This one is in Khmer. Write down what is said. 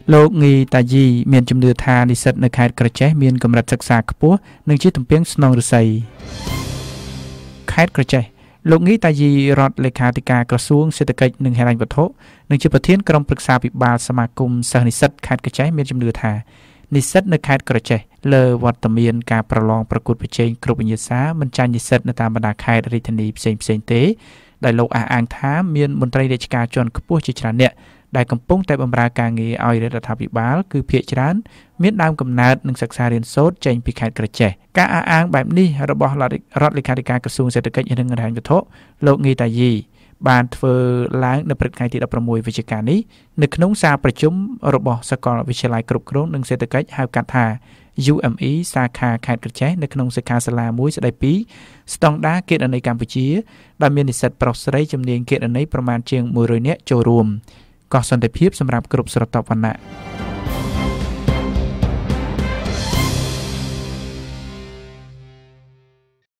លោកងីតាយីមានជំនឿថានិស្សិតនៅខេត្តក្រចេះមានកម្រិតសិក្សាខ្ពស់និងជាទំពាំងស្នងឫស្សីខេត្តក្រចេះលោកងីតាយីរដ្ឋលេខាធិការក្រសួងសេដ្ឋកិច្ចនិងហិរញ្ញវត្ថុនិងជាប្រធានក្រុមប្រឹក្សាពិបាលសមាគមសិស្សនិស្សិតខេត្តក្រចេះមានជំនឿថានិស្សិតនៅខេត្តក្រចេះលើវត្តមានការប្រឡងប្រកួតប្រជែងគ្រប់វិញ្ញាសាមិនចាញ់និស្សិតនៅតាមបណ្ដាខេត្តរាជធានីផ្សេងៗទេដែលលោកអះអាងថាមានមន្ត្រីរាជការជាន់ខ្ពស់ជាច្រើនអ្នកដែលកំពុងតែបម្រើការងារឲ្យរដ្ឋាភិបាលគឺភាគច្រើនមានដើមកំណើតនិងសិក្សារៀនសូត្រចេញពីខេត្តក្រចេះការអះអាងបែបនេះរបស់រដ្ឋលេខាធិការក្រសួងសេដ្ឋកិច្ចនិងហិរញ្ញវត្ថុលោកងីតាយីបានធ្វើឡើងនៅព្រឹកថ្ងៃទី16វិច្ឆិកានេះនៅក្នុងសារប្រជុំរបស់សាកលវិទ្យាល័យគ្រប់គ្រងនិងសេដ្ឋកិច្ចហៅកាត់ថា UME សាខាខេត្តក្រចេះនៅក្នុងសិក្ខាសាលាមួយស្ដីពីស្តង់ដារគណនេយ្យកម្ពុជាដែលមាននិស្សិតប្រុសស្រីជំនាញគណនេយ្យប្រមាណជាង100នាក់ចូលរួមកោះសន្តិភាពសម្រាប់គ្រប់ស្រទាប់វណ្ណៈ